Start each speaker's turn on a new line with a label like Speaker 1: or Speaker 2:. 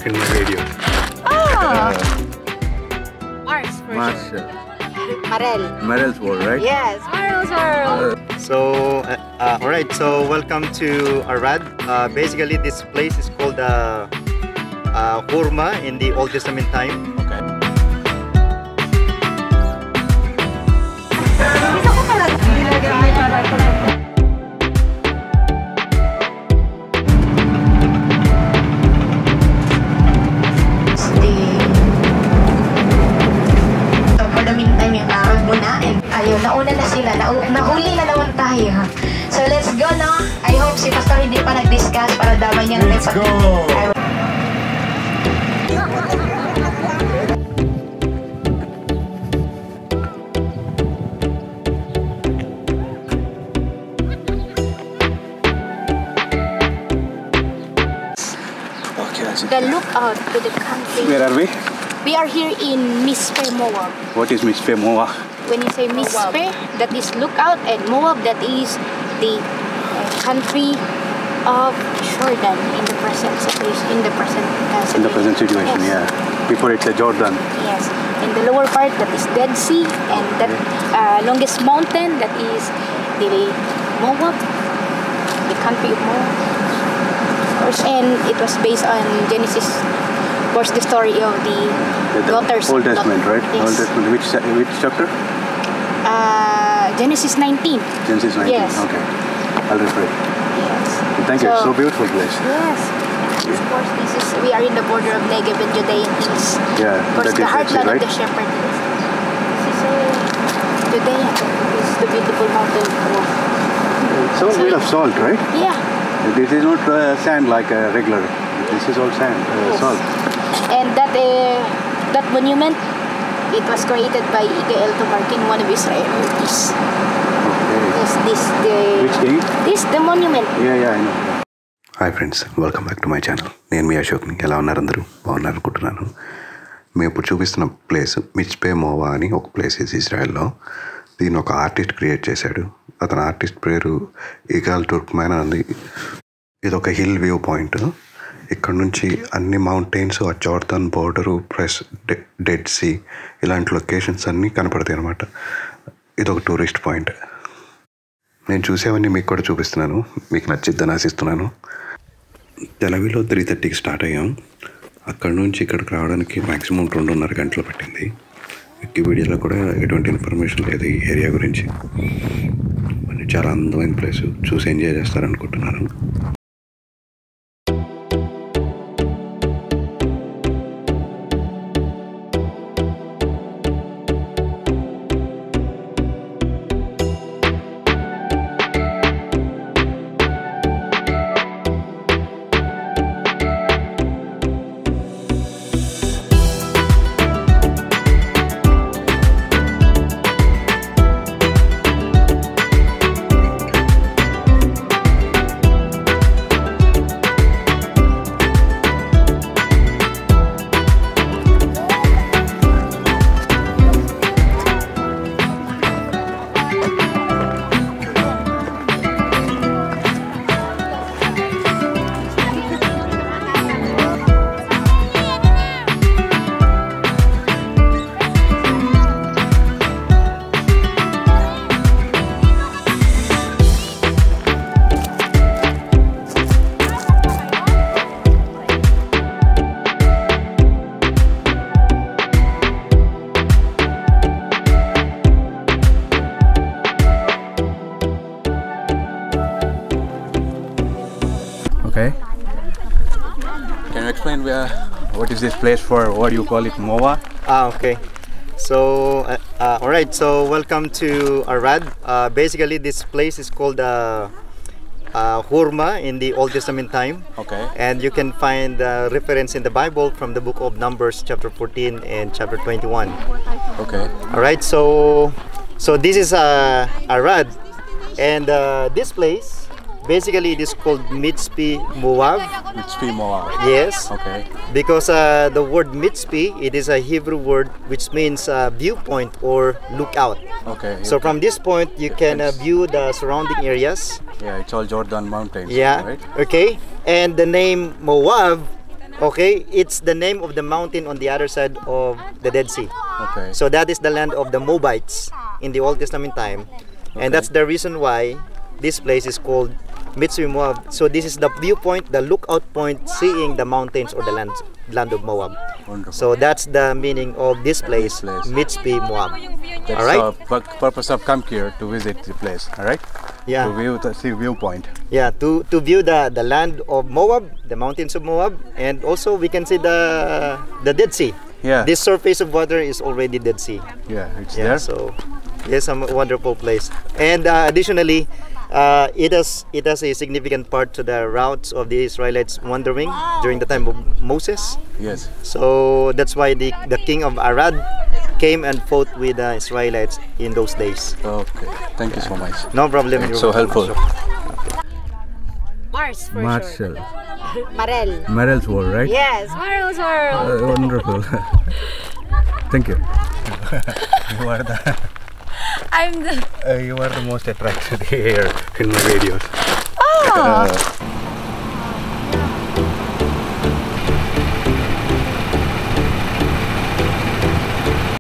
Speaker 1: in my video.
Speaker 2: Mars for sure.
Speaker 1: Marel's world, right?
Speaker 2: Yes, Marel's world.
Speaker 3: So, alright, so welcome to Arad. Basically, this place is called Hurma in the Old Testament time.
Speaker 1: Okay.
Speaker 2: Nauna na sila, nahuli na naman tayo. So let's go, no? I hope si Pastor hindi pa nag-discuss para damay niya na.
Speaker 1: Let's go!
Speaker 2: The lookout to the country.
Speaker 1: Where are we?
Speaker 2: We are here in Mitzpe Moav.
Speaker 1: What is Mitzpe Moav?
Speaker 2: When you say Mitzpe, that is lookout, and Moab, that is the country of Jordan in the present situation. In the present
Speaker 1: situation,
Speaker 2: yes.
Speaker 1: Yeah. Before it's a Jordan.
Speaker 2: Yes. In the lower part, that is Dead Sea, and that longest mountain, that is the Moab, the country of Moab. Of course, and it was based on Genesis. Of course, the story of the daughters.
Speaker 1: Old Testament, right?
Speaker 2: Yes.
Speaker 1: Old Testament. Which chapter?
Speaker 2: Genesis 19.
Speaker 1: Genesis 19.
Speaker 2: Yes.
Speaker 1: Okay. I'll refer it.
Speaker 2: Yes.
Speaker 1: Thank you. So beautiful place.
Speaker 2: Yes. Of course, we are in the border of Negev and Judean hills.
Speaker 1: Yeah.
Speaker 2: Of course, the heartland of the shepherd hills. This is Judea. This is the beautiful mountain.
Speaker 1: It's all made of salt, right?
Speaker 2: Yeah.
Speaker 1: This is not sand like a regular. This is all sand,
Speaker 2: yes.
Speaker 1: Salt.
Speaker 2: And that monument, it was created by Igael Tumarkin, one of Israelis.
Speaker 1: Okay. Which king?
Speaker 2: This the monument.
Speaker 1: Yeah, I know. Hi friends, welcome back to my channel. నేను మీ అశోక్ని. ఎలా ఉన్నారు అందరూ? బాగున్నారు అనుకుంటున్నాను. మేము ఇప్పుడు చూపిస్తున్న place మిచ్పే మోవా అని ఒక ప్లేస్ ఇజ్రాయెల్లో. దీన్ని ఒక ఆర్టిస్ట్ క్రియేట్ చేశాడు. అతని ఆర్టిస్ట్ పేరు ఇగాల్ టుర్క్మాన్ అని. ఇది ఒక హిల్ వ్యూ పాయింట్. ఇక్కడ నుంచి అన్ని మౌంటైన్స్, ఆ Jordan border plus Dead Sea ఇలాంటి లొకేషన్స్ అన్నీ కనపడతాయి అన్నమాట. ఇది ఒక టూరిస్ట్ పాయింట్. నేను చూసేవన్నీ మీకు కూడా చూపిస్తున్నాను. మీకు నచ్చిద్దని ఆశిస్తున్నాను. తెలవిలో 3:30కి స్టార్ట్ అయ్యాం. అక్కడ నుంచి ఇక్కడికి రావడానికి మ్యాక్సిమం 2.5 గంటలు పట్టింది. ఈ వీడియోలో కూడా ఎటువంటి ఇన్ఫర్మేషన్ లేదు ఈ ఏరియా గురించి. చాలా అందమైన ప్లేస్, చూసి ఎంజాయ్ చేస్తారనుకుంటున్నాను. Okay. Can you explain what is this place for? What do you call it, Moa?
Speaker 3: Okay. So, alright, so welcome to Arad. Basically, this place is called Hurma in the Old Testament time.
Speaker 1: Okay.
Speaker 3: And you can find reference in the Bible from the book of Numbers, chapter 14 and chapter 21.
Speaker 1: Okay.
Speaker 3: Alright, so this is Arad. And this place, basically it is called Mitzpe Moav.
Speaker 1: Mitzpe Moav.
Speaker 3: Yes.
Speaker 1: Okay.
Speaker 3: Because the word Mitzpe, it is a Hebrew word which means viewpoint or lookout.
Speaker 1: Okay.
Speaker 3: So from this point you can view the surrounding areas.
Speaker 1: Yeah, it's all Jordan mountains.
Speaker 3: Yeah.
Speaker 1: Right.
Speaker 3: Okay. And the name Moav Okay, it's the name of the mountain on the other side of the Dead Sea.
Speaker 4: Okay.
Speaker 3: So that is the land of the Moabites in the Old Testament time, and that's the reason why this place is called Mitzpe Moav. So this is the viewpoint, the lookout point, seeing the mountains or the land of Moab.
Speaker 4: Wonderful.
Speaker 3: So that's the meaning of this place,
Speaker 4: This place.
Speaker 3: Mitzpe Moav.
Speaker 4: That's
Speaker 3: All right.
Speaker 4: the purpose of come here to visit the place. All right.
Speaker 3: Yeah.
Speaker 4: To view the viewpoint.
Speaker 3: Yeah, to view the land of Moab, the mountains of Moab, and also we can see the Dead Sea.
Speaker 4: Yeah.
Speaker 3: This surface of water is already Dead Sea.
Speaker 4: Yeah, it's
Speaker 3: Yeah,
Speaker 4: there.
Speaker 3: so yes, a wonderful place. And additionally, it has a significant part to the routes of the Israelites wandering during the time of Moses.
Speaker 4: Yes.
Speaker 3: So that's why the king of Arad came and fought with the Israelites in those days.
Speaker 4: Okay. Thank you so much.
Speaker 3: No problem.
Speaker 4: It's
Speaker 3: you're
Speaker 4: so
Speaker 3: welcome.
Speaker 4: helpful.
Speaker 2: Mars for
Speaker 5: Marshall.
Speaker 2: short. Marel.
Speaker 5: Marel's World, right?
Speaker 2: Yes, Marel's World.
Speaker 5: Wonderful. Thank you.
Speaker 4: You are the
Speaker 2: I'm the.
Speaker 5: You are the most attractive here in my videos.
Speaker 2: Oh!